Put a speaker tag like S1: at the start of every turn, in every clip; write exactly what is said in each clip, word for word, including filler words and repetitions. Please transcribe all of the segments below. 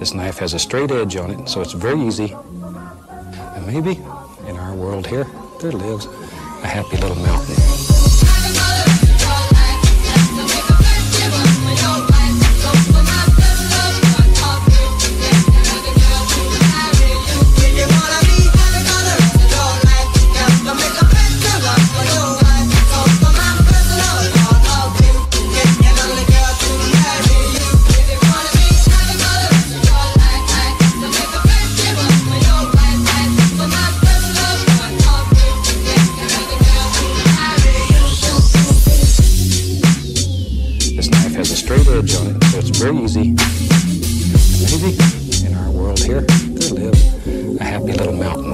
S1: This knife has a straight edge on it, so it's very easy. And maybe in our world here, there lives a happy little mountain. Straight edge on it, so it's very easy. Maybe in our world here, there lives a happy little mountain.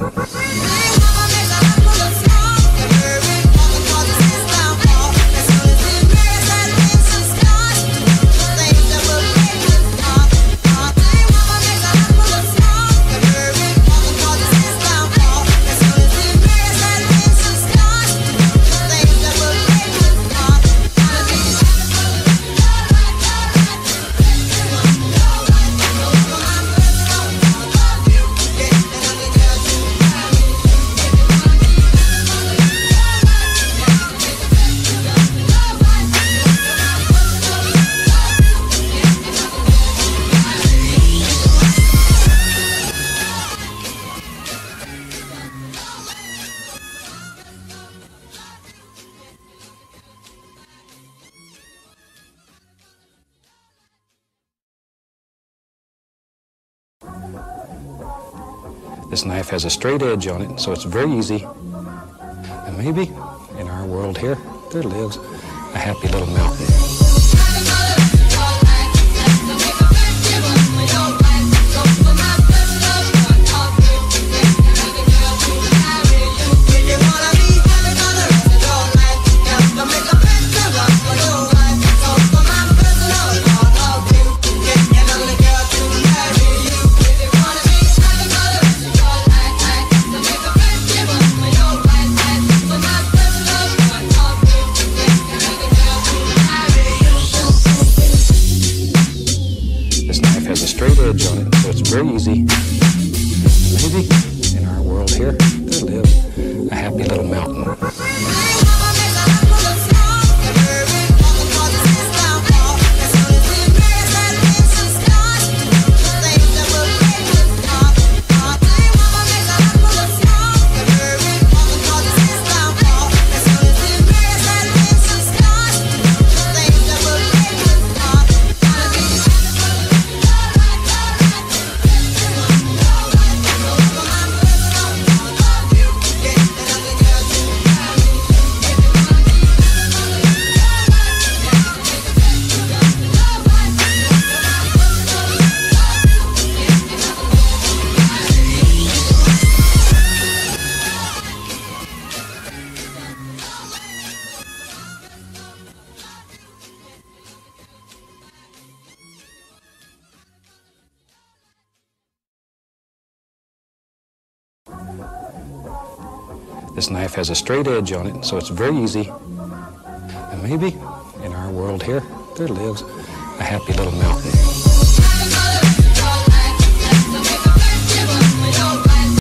S1: This knife has a straight edge on it, so it's very easy. And maybe in our world here, there lives a happy little mountain. Has a straight edge on it, so it's very easy. Maybe in our world here, there lives a happy little mountain. This knife has a straight edge on it, so it's very easy. And maybe in our world here, there lives a happy little mountain.